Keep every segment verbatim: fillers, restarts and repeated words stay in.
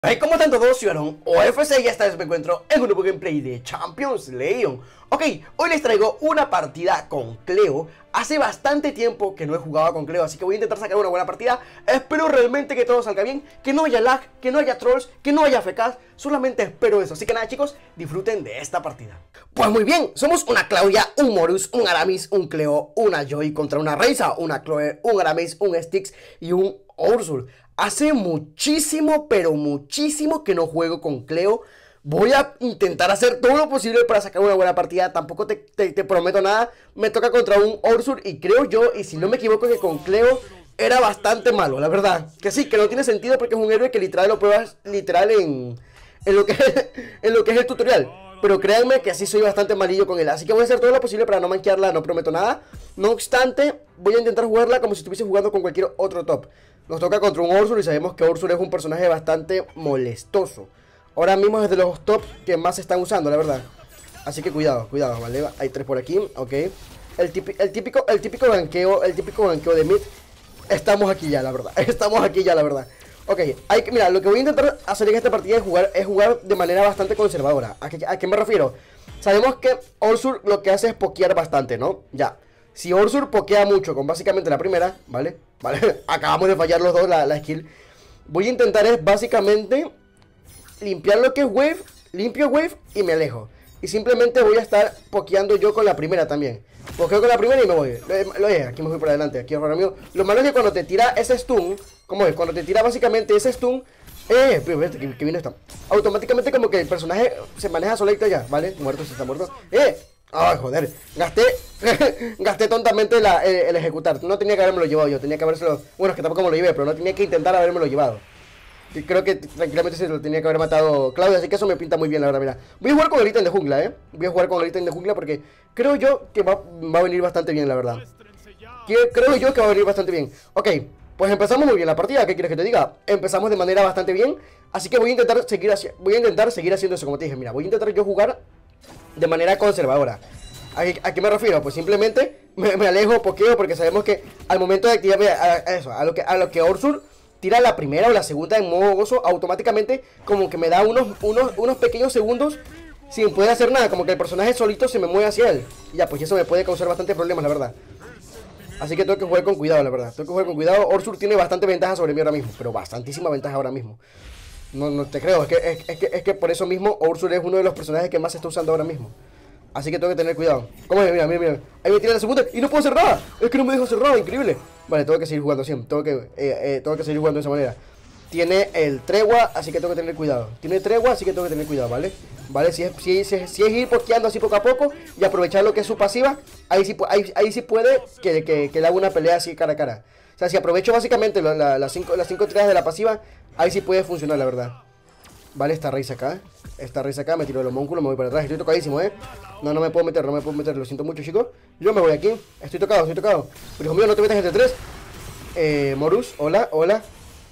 Hey, ¿cómo están todos? Ciudadanos O F C, ya esta vez me encuentro en un nuevo gameplay de Champions League. Ok, hoy les traigo una partida con Cleo. Hace bastante tiempo que no he jugado con Cleo, así que voy a intentar sacar una buena partida. Espero realmente que todo salga bien, que no haya lag, que no haya trolls, que no haya F Ks. Solamente espero eso, así que nada chicos, disfruten de esta partida. Pues muy bien, somos una Claudia, un Morus, un Aramis, un Cleo, una Joy contra una Reiza, una Chloe, un Aramis, un Styx y un Ursul. Hace muchísimo, pero muchísimo que no juego con Cleo. Voy a intentar hacer todo lo posible para sacar una buena partida. Tampoco te, te, te prometo nada. Me toca contra un Ursul y creo yo, y si no me equivoco, que con Cleo era bastante malo, la verdad. Que sí, que no tiene sentido porque es un héroe que literal lo pruebas literal en, en, lo, que, en lo que es el tutorial. Pero créanme que así soy bastante malillo con él. Así que voy a hacer todo lo posible para no manquearla, no prometo nada. No obstante, voy a intentar jugarla como si estuviese jugando con cualquier otro top. Nos toca contra un Ursul y sabemos que Ursul es un personaje bastante molestoso. Ahora mismo es de los tops que más se están usando, la verdad. Así que cuidado, cuidado, vale. Hay tres por aquí, ok. El típico, el típico, el típico ganqueo, el típico ganqueo de mid. Estamos aquí ya, la verdad. Estamos aquí ya, la verdad. Ok, hay que, mira, lo que voy a intentar hacer en esta partida es jugar, es jugar de manera bastante conservadora. ¿A qué, a qué me refiero? Sabemos que Ursul lo que hace es pokear bastante, ¿no? Ya. Si Ursul pokea mucho con básicamente la primera, ¿vale? Vale, acabamos de fallar los dos la, la skill. Voy a intentar es básicamente limpiar lo que es wave, limpio wave y me alejo. Y simplemente voy a estar pokeando yo con la primera también. Pokeo con la primera y me voy. Lo, lo es, aquí me voy por adelante, aquí ahora mío. Lo malo es que cuando te tira ese stun, ¿cómo es? Cuando te tira básicamente ese stun, eh, pero que, que vino esta. Automáticamente como que el personaje se maneja solito ya, ¿vale? Muerto, se está muerto. Eh. Ay, joder, gasté gasté tontamente la, el, el ejecutar. No tenía que haberme lo llevado yo, tenía que habérselo. Bueno, es que tampoco me lo llevé, pero no tenía que intentar haberme lo llevado. Y creo que tranquilamente se lo tenía que haber matado Claudia, así que eso me pinta muy bien, la verdad, mira. Voy a jugar con el ítem de jungla, eh. Voy a jugar con el ítem de jungla porque creo yo que va, va a venir bastante bien, la verdad. Creo yo que va a venir bastante bien. Ok, pues empezamos muy bien la partida, ¿qué quieres que te diga? Empezamos de manera bastante bien, así que voy a intentar seguir, voy a intentar seguir haciendo eso, como te dije. Mira, voy a intentar yo jugar de manera conservadora. ¿A qué, a qué me refiero? Pues simplemente me, me alejo, pokeo, porque sabemos que al momento de activar a, a eso, a lo que a lo que Ursul tira la primera o la segunda en modo gozo, automáticamente como que me da unos, unos, unos pequeños segundos sin poder hacer nada, como que el personaje solito se me mueve hacia él. Y ya, pues eso me puede causar bastantes problemas, la verdad. Así que tengo que jugar con cuidado, la verdad. Tengo que jugar con cuidado. Ursul tiene bastante ventaja sobre mí ahora mismo, pero bastantísima ventaja ahora mismo. No, no te creo, es que, es, es, que, es que por eso mismo Ursul es uno de los personajes que más se está usando ahora mismo. Así que tengo que tener cuidado. ¿Cómo es? Mira, mira, mira. Ahí me tira la segunda y no puedo hacer nada. Es que no me dejo hacer nada, increíble. Vale, tengo que seguir jugando así. Tengo que, eh, eh, tengo que seguir jugando de esa manera. Tiene el tregua, así que tengo que tener cuidado. Tiene tregua, así que tengo que tener cuidado, ¿vale? Vale, si es, si, si, si es ir pokeando así poco a poco y aprovechar lo que es su pasiva, ahí sí, ahí, ahí sí puede que, que, que le haga una pelea así cara a cara. O sea, si aprovecho básicamente la, la, las cinco, las cinco tiradas de la pasiva, ahí sí puede funcionar, la verdad. Vale, esta raíz acá. Esta raíz acá, me tiro el homúnculo, me voy para atrás. Estoy tocadísimo, eh. No, no me puedo meter, no me puedo meter. Lo siento mucho, chicos. Yo me voy aquí. Estoy tocado, estoy tocado. Pero hijo mío, no te metas entre tres. Eh, Morus, hola, hola.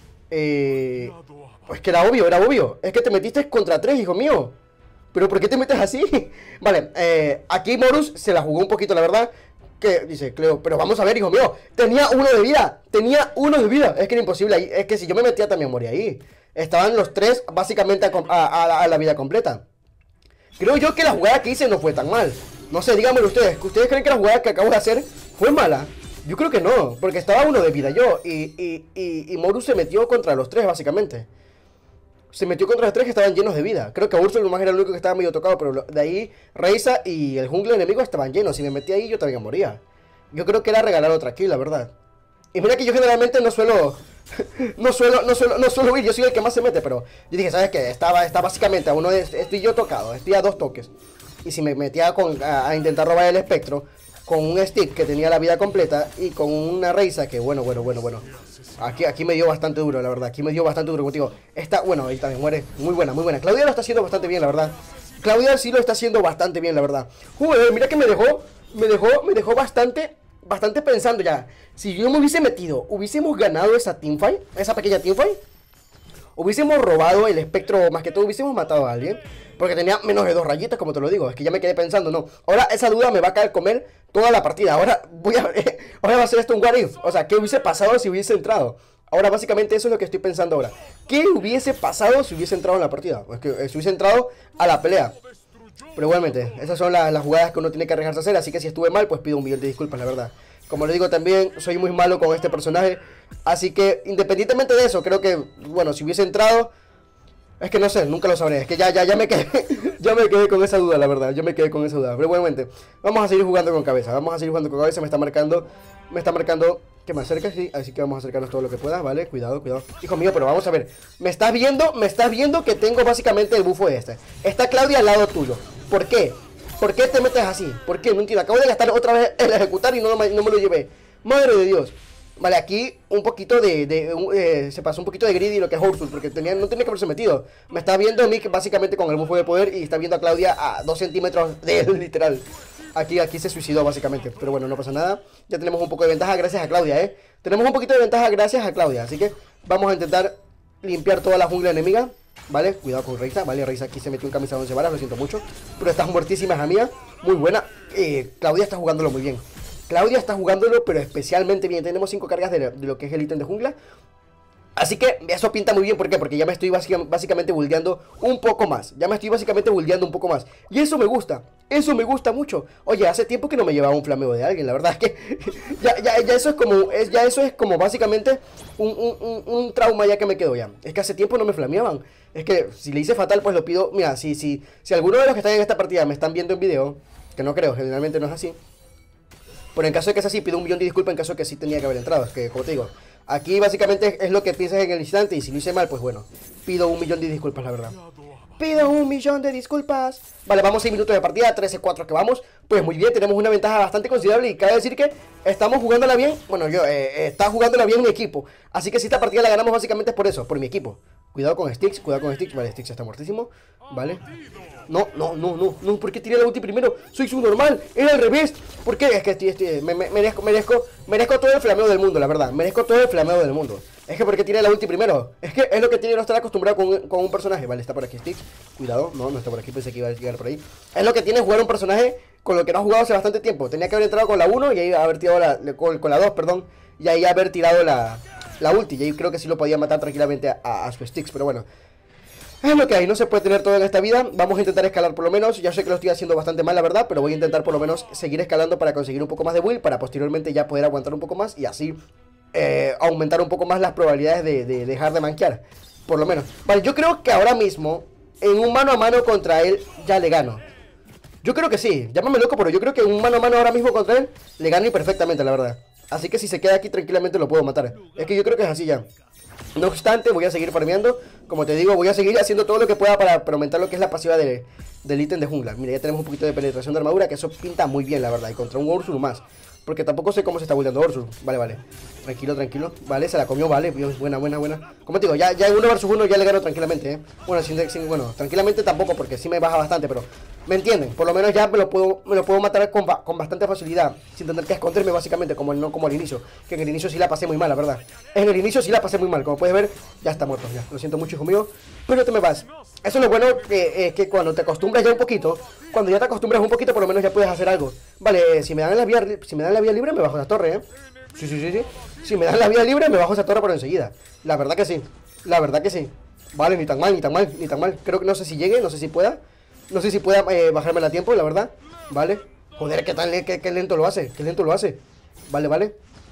Eh. Pues que era obvio, era obvio. Es que te metiste contra tres, hijo mío. Pero ¿por qué te metes así? Vale, eh. Aquí Morus se la jugó un poquito, la verdad. Que dice Cleo, pero vamos a ver, hijo mío. Tenía uno de vida. Tenía uno de vida. Es que era imposible. Es que si yo me metía también moría ahí. Estaban los tres básicamente a, a, a, a la vida completa. Creo yo que la jugada que hice no fue tan mal. No sé, díganmelo ustedes. ¿Ustedes creen que la jugada que acabo de hacer fue mala? Yo creo que no, porque estaba uno de vida yo. Y, y, y, y Morus se metió contra los tres básicamente. Se metió contra los tres que estaban llenos de vida. Creo que Ursul nomás era el único que estaba medio tocado, pero de ahí Reiza y el jungla enemigo estaban llenos. Si me metí ahí yo también moría. Yo creo que era regalar otra kill, la verdad. Y mira que yo generalmente no suelo... No suelo, no suelo, no suelo huir, yo soy el que más se mete, pero yo dije, ¿sabes qué? Estaba, está básicamente a uno de, estoy yo tocado, estoy a dos toques. Y si me metía con, a, a intentar robar el espectro, con un stick que tenía la vida completa y con una Reiza que, bueno, bueno, bueno, bueno. Aquí, aquí me dio bastante duro, la verdad, aquí me dio bastante duro contigo. Esta, bueno, ahí también muere, muy buena, muy buena. Claudia lo está haciendo bastante bien, la verdad. Claudia sí lo está haciendo bastante bien, la verdad. Joder, mira que me dejó, me dejó, me dejó bastante... Bastante pensando ya. Si yo me hubiese metido, hubiésemos ganado esa teamfight, esa pequeña teamfight, hubiésemos robado el espectro, más que todo hubiésemos matado a alguien, porque tenía menos de dos rayitas, como te lo digo. Es que ya me quedé pensando, no. Ahora esa duda me va a caer comer toda la partida. Ahora voy a, ahora va a ser esto un what if. O sea, ¿qué hubiese pasado si hubiese entrado? Ahora básicamente eso es lo que estoy pensando ahora. ¿Qué hubiese pasado si hubiese entrado en la partida? Pues que eh, si hubiese entrado a la pelea. Pero igualmente, esas son la, las jugadas que uno tiene que arriesgarse a hacer. Así que si estuve mal, pues pido un millón de disculpas, la verdad. Como les digo también, soy muy malo con este personaje. Así que independientemente de eso, creo que, bueno, si hubiese entrado... Es que no sé, nunca lo sabré. Es que ya, ya, ya me quedé ya me quedé con esa duda, la verdad. Yo me quedé con esa duda. Pero igualmente, vamos a seguir jugando con cabeza. Vamos a seguir jugando con cabeza. Me está marcando... Me está marcando... Que me acerca, sí, así que vamos a acercarnos todo lo que pueda, ¿vale? Cuidado, cuidado. Hijo mío, pero vamos a ver. Me estás viendo, me estás viendo que tengo básicamente el bufo este. Está Claudia al lado tuyo. ¿Por qué? ¿Por qué te metes así? ¿Por qué? No entiendo. Acabo de gastar otra vez el ejecutar y no, no me lo llevé. Madre de Dios. Vale, aquí un poquito de... de eh, se pasó un poquito de greedy lo que es Ursul, porque tenía, no tenía que haberse metido. Me está viendo a mí básicamente con el bufo de poder y está viendo a Claudia a dos centímetros de él, literal. Aquí, aquí se suicidó básicamente, pero bueno, no pasa nada. Ya tenemos un poco de ventaja gracias a Claudia, ¿eh? Tenemos un poquito de ventaja gracias a Claudia, así que vamos a intentar limpiar toda la jungla enemiga, ¿vale? Cuidado con Reiza, ¿vale? Reiza aquí se metió en camisa de once varas, lo siento mucho. Pero estás muertísima, hija mía, muy buena. eh, Claudia está jugándolo muy bien. Claudia está jugándolo, pero especialmente bien. Tenemos cinco cargas de, de lo que es el ítem de jungla. Así que eso pinta muy bien, ¿por qué? Porque ya me estoy básicamente buldeando un poco más. Ya me estoy básicamente buldeando un poco más. Y eso me gusta, eso me gusta mucho. Oye, hace tiempo que no me llevaba un flameo de alguien, la verdad es que ya, ya, ya eso es como, es, ya eso es como básicamente un, un, un, un trauma ya que me quedó ya. Es que hace tiempo no me flameaban. Es que si le hice fatal, pues lo pido. Mira, si, si, si alguno de los que están en esta partida me están viendo en video, que no creo, generalmente no es así. Pero en caso de que sea así, pido un millón de disculpas en caso de que sí tenía que haber entrado. Es que, como te digo, aquí básicamente es lo que piensas en el instante. Y si lo hice mal, pues bueno, pido un millón de disculpas, la verdad. Pido un millón de disculpas. Vale, vamos seis minutos de partida, trece cuatro que vamos. Pues muy bien, tenemos una ventaja bastante considerable. Y cabe decir que estamos jugándola bien. Bueno, yo, eh, está jugándola bien mi equipo. Así que si esta partida la ganamos básicamente es por eso, por mi equipo. Cuidado con Styx, cuidado con Styx. Vale, Styx está muertísimo. Vale. No, no, no, no, no, ¿por qué tiré la ulti primero? Soy subnormal, era al revés. ¿Por qué? Es que estoy, estoy, me, me, merezco, merezco, merezco todo el flameo del mundo, la verdad. Merezco todo el flameo del mundo. Es que ¿por qué tiré la ulti primero? Es que es lo que tiene no estar acostumbrado con, con un personaje. Vale, está por aquí Styx. Cuidado, no, no está por aquí, pensé que iba a llegar por ahí. Es lo que tiene jugar un personaje con lo que no ha jugado hace bastante tiempo. Tenía que haber entrado con la uno y ahí haber tirado la, con, con la dos, perdón. Y ahí haber tirado la, la ulti. Y ahí creo que sí lo podía matar tranquilamente a, a, a su Styx, pero bueno. Es lo que hay, no se puede tener todo en esta vida. Vamos a intentar escalar por lo menos. Ya sé que lo estoy haciendo bastante mal, la verdad, pero voy a intentar por lo menos seguir escalando para conseguir un poco más de build, para posteriormente ya poder aguantar un poco más y así eh, aumentar un poco más las probabilidades de, de dejar de manquear. Por lo menos. Vale, yo creo que ahora mismo en un mano a mano contra él ya le gano. Yo creo que sí, llámame loco, pero yo creo que en un mano a mano ahora mismo contra él le gano y perfectamente, la verdad. Así que si se queda aquí tranquilamente lo puedo matar. Es que yo creo que es así ya. No obstante, voy a seguir farmeando. Como te digo, voy a seguir haciendo todo lo que pueda para, para aumentar lo que es la pasiva de, del ítem de jungla. Mira, ya tenemos un poquito de penetración de armadura, que eso pinta muy bien, la verdad. Y contra un Ursul más, porque tampoco sé cómo se está buildando Ursul. Vale, vale, tranquilo, tranquilo. Vale, se la comió, vale, buena, buena, buena. Como te digo, ya, ya en uno versus uno ya le gano tranquilamente, ¿eh? Bueno, sin, sin, bueno, tranquilamente tampoco, porque sí me baja bastante, pero ¿me entienden? Por lo menos ya me lo puedo, me lo puedo matar con, con bastante facilidad, sin tener que esconderme básicamente, como no como al inicio. Que en el inicio sí la pasé muy mal, la verdad. En el inicio sí la pasé muy mal, como puedes ver, ya está muerto, ya. Lo siento mucho, hijo mío, pero te me vas. Eso es lo bueno, que, eh, que cuando te acostumbras ya un poquito, cuando ya te acostumbras un poquito, por lo menos ya puedes hacer algo. Vale, si me dan la vía, si me dan la vía libre, me bajo la torre, ¿eh? Sí, sí, sí, sí. Si me dan la vía libre, me bajo esa torre por enseguida. La verdad que sí, la verdad que sí. Vale, ni tan mal, ni tan mal, ni tan mal. Creo que no sé si llegue, no sé si pueda. No sé si pueda eh, bajármela a tiempo, la verdad. Vale. Joder, qué tan qué, qué lento lo hace, qué lento lo hace. Vale, vale.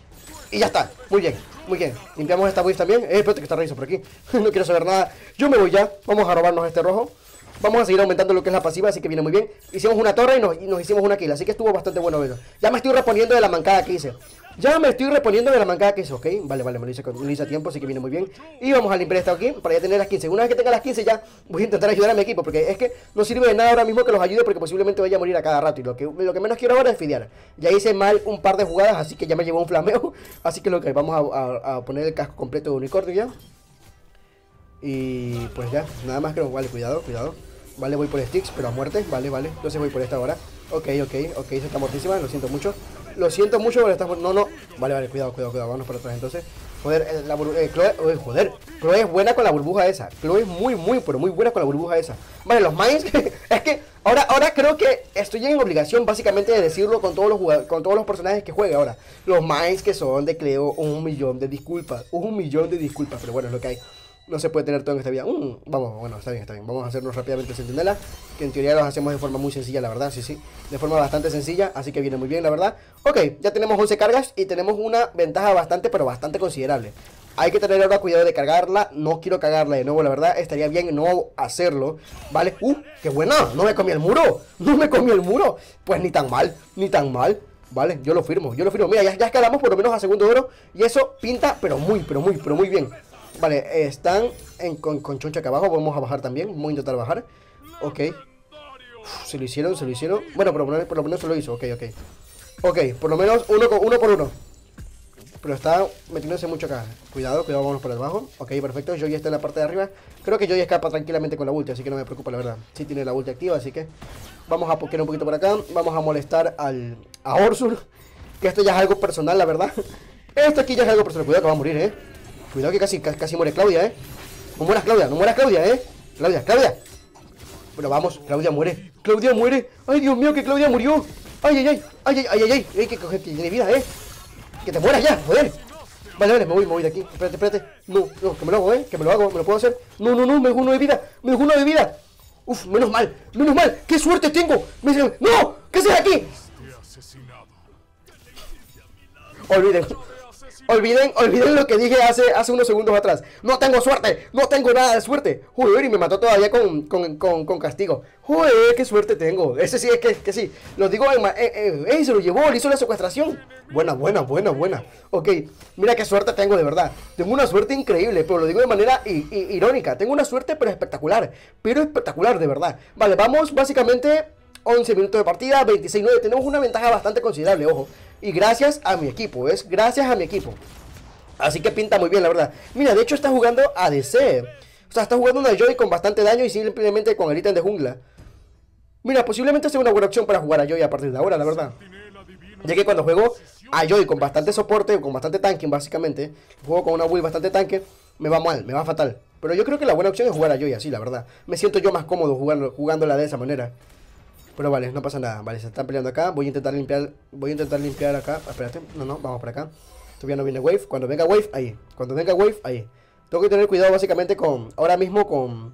Y ya está, muy bien, muy bien. Limpiamos esta voice también. Eh, espérate que está Reizo por aquí. No quiero saber nada. Yo me voy ya, vamos a robarnos este rojo. Vamos a seguir aumentando lo que es la pasiva, así que viene muy bien. Hicimos una torre y nos, y nos hicimos una kill, así que estuvo bastante bueno verlo. Ya me estoy reponiendo de la mancada que hice. Ya me estoy reponiendo de la mancada que hice, ok. Vale, vale, me lo hice, me lo hice a tiempo, así que viene muy bien. Y vamos a limpiar esto aquí para ya tener las quince. Una vez que tenga las quince ya voy a intentar ayudar a mi equipo, porque es que no sirve de nada ahora mismo que los ayude, porque posiblemente vaya a morir a cada rato. Y lo que, lo que menos quiero ahora es fidear. Ya hice mal un par de jugadas, así que ya me llevó un flameo. Así que lo que vamos a, a, a poner el casco completo de unicornio ya. Y pues ya, nada más creo. Vale, cuidado, cuidado. Vale, voy por Styx, pero a muerte. Vale, vale, entonces voy por esta ahora. Ok, ok, ok, se está mortísima, lo siento mucho. Lo siento mucho, pero está... No, no. Vale, vale, cuidado, cuidado, cuidado, vámonos para atrás entonces. Joder, la burbuja... Eh, Chloe... Oh, joder, Chloe es buena con la burbuja esa. Chloe es muy, muy, pero muy buena con la burbuja esa. Vale, los mines... es que Ahora, ahora creo que estoy en obligación básicamente de decirlo con todos los jugadores, con todos los personajes que juega ahora. Los minds que son de Cleo, un millón de disculpas. Un millón de disculpas, pero bueno, es lo que hay. No se puede tener todo en esta vida. Mm, vamos, bueno, está bien, está bien. Vamos a hacernos rápidamente el centinela, que en teoría los hacemos de forma muy sencilla, la verdad, sí, sí. De forma bastante sencilla, así que viene muy bien, la verdad. Ok, ya tenemos once cargas y tenemos una ventaja bastante, pero bastante considerable. Hay que tener ahora cuidado de cargarla. No quiero cagarla de nuevo, la verdad. Estaría bien no hacerlo, ¿vale? ¡Uh! ¡Qué buena! No me comí el muro. No me comí el muro. Pues ni tan mal, ni tan mal. Vale, yo lo firmo, yo lo firmo. Mira, ya, ya escalamos por lo menos a segundo de oro. Y eso pinta, pero muy, pero muy, pero muy bien. Vale, están en, con, con choncha acá abajo. Vamos a bajar también. Vamos a intentar bajar. Ok. Uf, se lo hicieron, se lo hicieron. Bueno, por lo menos, por lo menos se lo hizo. Ok, ok. Ok, por lo menos uno, uno por uno. Pero está metiéndose mucho acá. Cuidado, cuidado, vamos por abajo. Ok, perfecto, Joey está en la parte de arriba. Creo que Joey escapa tranquilamente con la ulti, así que no me preocupa, la verdad. Sí tiene la ulti activa, así que vamos a pokear un poquito por acá. Vamos a molestar al, a Ursula, que esto ya es algo personal, la verdad. Esto aquí ya es algo personal. Cuidado que va a morir, eh. Cuidado que casi, casi, casi muere Claudia, eh. No mueras, Claudia, no mueras, Claudia, eh. Claudia, Claudia. Bueno, vamos, Claudia muere. Claudia muere. Ay, Dios mío, que Claudia murió. Ay, ay, ay, ay, ay, ay, ay, ay, ay, que, que tiene vida, eh. Que te mueras ya, joder. Vale, vale, me voy, me voy de aquí. Espérate, espérate. No, no, que me lo hago, eh. Que me lo hago, me lo puedo hacer. No, no, no, me dejo uno de vida. Me dejo uno de vida. Uf, menos mal, menos mal. ¡Qué suerte tengo! Me... ¡No! ¿Qué haces aquí? Olviden. Olviden, olviden lo que dije hace, hace unos segundos atrás. No tengo suerte, no tengo nada de suerte. Joder, y me mató todavía con, con, con, con castigo. Joder, qué suerte tengo. Ese sí es que, que sí. Lo digo en... Eh, eh, eh, se lo llevó, le hizo la secuestración. Buena, buena, buena, buena. Ok, mira qué suerte tengo de verdad. Tengo una suerte increíble, pero lo digo de manera irónica. Tengo una suerte pero espectacular. Pero espectacular, de verdad. Vale, vamos básicamente... once minutos de partida, veintiséis nueve. Tenemos una ventaja bastante considerable, ojo. Y gracias a mi equipo, es gracias a mi equipo. Así que pinta muy bien, la verdad. Mira, de hecho está jugando A D C. O sea, está jugando una Joy con bastante daño y simplemente con el ítem de jungla. Mira, posiblemente sea una buena opción para jugar a Joy a partir de ahora, la verdad. Ya que cuando juego a Joy con bastante soporte, con bastante tanking básicamente, juego con una build bastante tanque, me va mal, me va fatal. Pero yo creo que la buena opción es jugar a Joy así, la verdad. Me siento yo más cómodo jugando, jugándola de esa manera. Pero vale, no pasa nada. Vale, se están peleando acá. Voy a intentar limpiar. Voy a intentar limpiar acá. Espérate. No, no, vamos por acá. Todavía no viene Wave. Cuando venga Wave, ahí. Cuando venga Wave, ahí. Tengo que tener cuidado básicamente con... Ahora mismo con...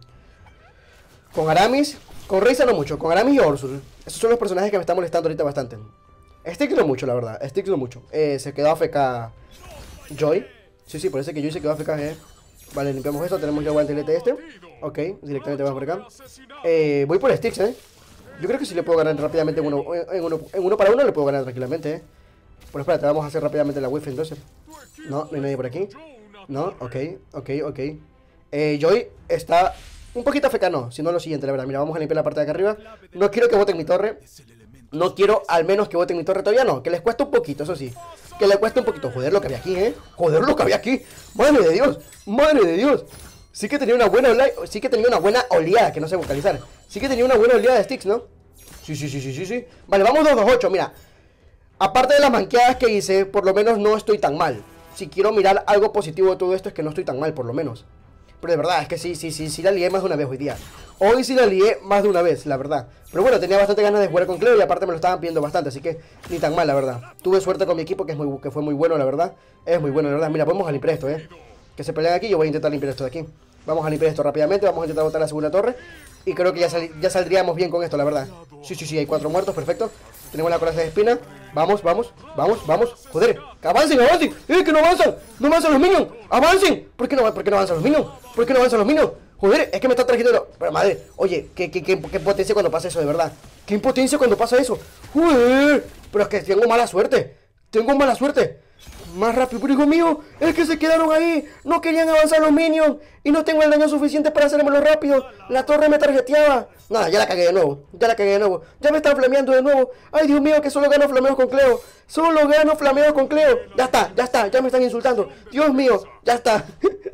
Con Aramis. Con Reisa no mucho. Con Aramis y Ursula. Esos son los personajes que me están molestando ahorita bastante. Styx no mucho, la verdad. Styx no mucho. Eh, se quedó A F K Joy. Sí, sí, parece que Joy se quedó A F K. Eh. Vale, limpiamos esto. Tenemos ya el guantelete este. Ok, directamente vamos por acá. Eh, voy por Styx, eh. Yo creo que sí le puedo ganar rápidamente en uno, en uno, en uno para uno le puedo ganar tranquilamente, eh. Pero espérate, vamos a hacer rápidamente la wave entonces. No, no hay nadie por aquí. No, ok, ok, ok. Eh, Joy está un poquito afecano, si no lo siguiente, la verdad. Mira, vamos a limpiar la parte de acá arriba. No quiero que boten mi torre. No quiero al menos que boten mi torre todavía, no. Que les cueste un poquito, eso sí. Que les cueste un poquito. Joder lo que había aquí, eh. Joder lo que había aquí. Madre de Dios, madre de Dios. Sí que tenía una buena sí que tenía una buena oleada, que no sé vocalizar. Sí que tenía una buena oleada de Styx, ¿no? Sí, sí, sí, sí, sí, sí. Vale, vamos dos dos ocho, mira. Aparte de las manqueadas que hice, por lo menos no estoy tan mal. Si quiero mirar algo positivo de todo esto es que no estoy tan mal, por lo menos. Pero de verdad, es que sí, sí, sí, sí la lié más de una vez hoy día. Hoy sí la lié más de una vez, la verdad. Pero bueno, tenía bastante ganas de jugar con Cleo y aparte me lo estaban pidiendo bastante, así que ni tan mal, la verdad. Tuve suerte con mi equipo, que, es muy, que fue muy bueno, la verdad. Es muy bueno, la verdad. Mira, vamos a limpiar esto, eh. Que se pelean aquí, yo voy a intentar limpiar esto de aquí. Vamos a limpiar esto rápidamente, vamos a intentar botar la segunda torre. Y creo que ya, sal ya saldríamos bien con esto, la verdad. Sí, sí, sí, hay cuatro muertos, perfecto. Tenemos la coraza de espina. Vamos, vamos, vamos, vamos. Joder, que avancen, avancen. ¡Eh, que no avanzan! ¡No avanzan los minions! ¡Avancen! ¿Por qué no, por qué no avanzan los minions? ¿Por qué no avanzan los minions? Joder, es que me está trayendo... Pero madre, oye, qué, qué, qué, qué impotencia cuando pasa eso, de verdad. Qué impotencia cuando pasa eso. Joder, pero es que tengo mala suerte. Tengo mala suerte. Más rápido, pero hijo mío, es que se quedaron ahí. No querían avanzar los minions. Y no tengo el daño suficiente para hacérmelo rápido. La torre me tarjeteaba. Nada, ya la cagué de nuevo. Ya la cagué de nuevo. Ya me están flameando de nuevo. Ay, Dios mío, que solo gano flameos con Cleo. Solo gano flameos con Cleo. Ya está, ya está, ya me están insultando. Dios mío, ya está.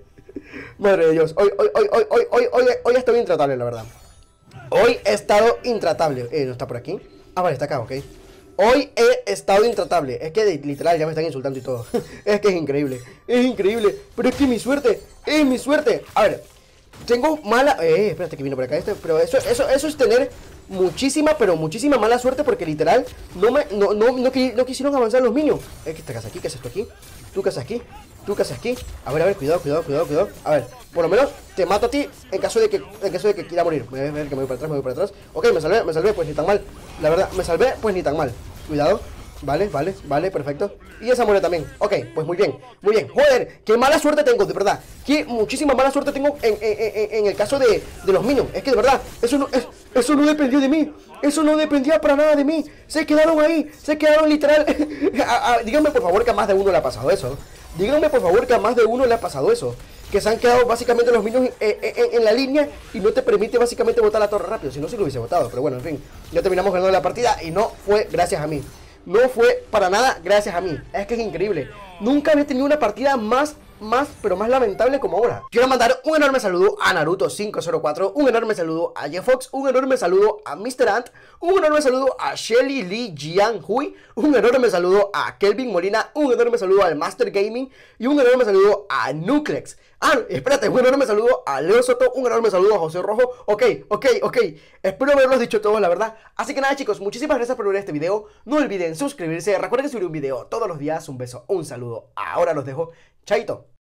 Madre de Dios. Hoy, hoy, hoy, hoy, hoy, hoy, hoy, hoy he estado intratable, la verdad. Hoy he estado intratable. Eh, ¿no está por aquí? Ah, vale, está acá, ok. Hoy he estado intratable. Es que literal ya me están insultando y todo. Es que es increíble. Es increíble. Pero es que mi suerte. Es mi suerte. A ver. Tengo mala... Eh, espérate que vino por acá este. Pero eso, eso, eso es tener muchísima, pero muchísima mala suerte porque literal no me no, no, no, no quisieron avanzar los minions. Es que estás aquí, ¿qué es esto aquí? ¿Tú qué haces aquí? ¿Tú qué haces aquí? A ver, a ver, cuidado, cuidado, cuidado, cuidado. A ver, por lo menos te mato a ti en caso de que en caso de que quiera morir. Voy a ver que me voy para atrás, me voy para atrás. Ok, me salvé, me salvé, pues ni tan mal. La verdad, me salvé, pues ni tan mal. Cuidado. Vale, vale, vale, perfecto. Y esa muere también. Ok, pues muy bien, muy bien. Joder, qué mala suerte tengo, de verdad. Qué muchísima mala suerte tengo en, en, en, en el caso de, de los minions. Es que de verdad, eso no, es, eso no dependió de mí. Eso no dependía para nada de mí. Se quedaron ahí, se quedaron literal. a, a, díganme por favor que a más de uno le ha pasado eso. Díganme por favor que a más de uno le ha pasado eso. Que se han quedado básicamente los minions en, en, en la línea y no te permite básicamente botar la torre rápido. Si no, sí lo hubiese botado. Pero bueno, en fin, ya terminamos ganando la partida y no fue gracias a mí. No fue para nada gracias a mí. Es que es increíble. Nunca había tenido una partida más, más, pero más lamentable como ahora. Quiero mandar un enorme saludo a Naruto cinco cero cuatro, un enorme saludo a Jefox, un enorme saludo a mister Ant, un enorme saludo a Shelly Lee Jian Hui, un enorme saludo a Kelvin Molina, un enorme saludo al Master Gaming y un enorme saludo a Nuclex. Ah, espérate, un enorme saludo a Leo Soto, un enorme saludo a José Rojo. Ok, ok, ok, espero haberlos dicho todos, la verdad. Así que nada, chicos, muchísimas gracias por ver este video. No olviden suscribirse, recuerden que subiré un video todos los días. Un beso, un saludo, ahora los dejo, chaito.